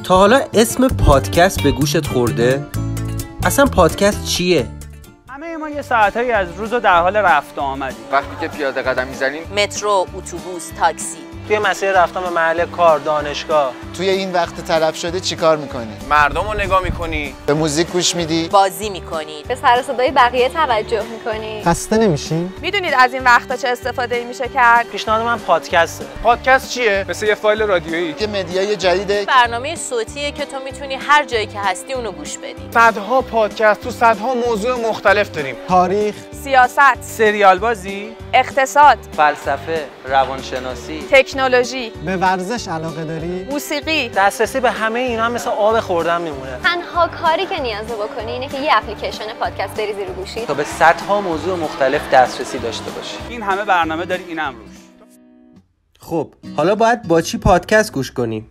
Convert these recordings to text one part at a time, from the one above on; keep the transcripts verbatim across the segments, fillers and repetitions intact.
تا حالا اسم پادکست به گوشت خورده؟ اصلا پادکست چیه؟ همه ما یه ساعتایی از روز رو در حال رفت و آمدیم. وقتی که پیاده قدم میزنیم، مترو، اتوبوس، تاکسی، توی مسیر رفتن به محل کار، دانشگاه. توی این وقت طلب شده چی کار میکنی؟ مردم رو نگاه میکنی، به موزیک گوش میدی؟ بازی میکنی، به سر و صدای بقیه توجه میکنی. خسته نمیشین؟ میدونید از این وقتا چه استفاده میشه کرد؟ پیشنهاد من پادکسته. پادکست چیه؟ مثل یه فایل رادیویی که مدیای جدیده. برنامه صوتیه که تو میتونی هر جایی که هستی اونو گوش بدی. صدها پادکست تو صدها موضوع مختلف داریم. تاریخ، سیاست، سریال بازی، اقتصاد، فلسفه، روانشناسی، تکنولوژی، به ورزش علاقه داری؟ موسیقی. دسترسی به همه اینا مثل آب خوردن میمونه. تنها کاری که نیاز بکنی اینه که یه اپلیکیشن پادکست بریزی رو گوشی تا به صدها موضوع مختلف دسترسی داشته باشی. این همه برنامه داری، اینم روش. خب حالا باید با چی پادکست گوش کنیم؟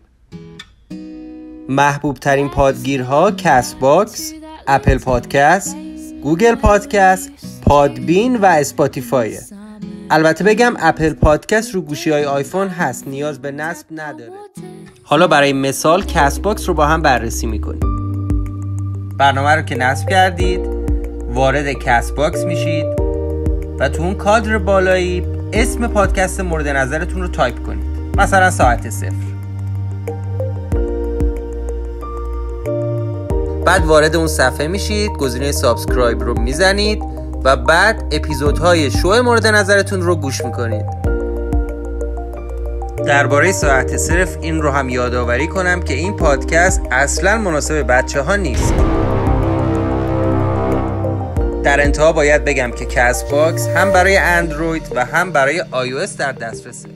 محبوب ترین پادگیرها کست باکس، اپل پادکست، گوگل پادکست، پادبین و اسپاتیفای. البته بگم اپل پادکست رو گوشی های آیفون هست، نیاز به نصب نداره. حالا برای مثال کست باکس رو با هم بررسی میکنیم. برنامه رو که نصب کردید وارد کست باکس میشید و تو اون کادر بالایی اسم پادکست مورد نظرتون رو تایپ کنید، مثلا ساعت صفر. بعد وارد اون صفحه میشید، گزینه سابسکرایب رو میزنید و بعد اپیزودهای شو مورد نظرتون رو گوش میکنید. درباره ساعت صرف این رو هم یادآوری کنم که این پادکست اصلاً مناسب بچه ها نیست. در انتها باید بگم که کست باکس هم برای اندروید و هم برای آی او اس در دسترسه.